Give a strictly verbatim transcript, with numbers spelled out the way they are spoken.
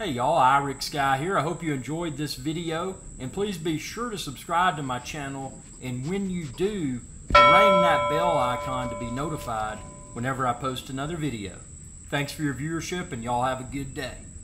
Hey y'all, Irix Guy here. I hope you enjoyed this video, and please be sure to subscribe to my channel, and when you do, ring that bell icon to be notified whenever I post another video. Thanks for your viewership, and y'all have a good day.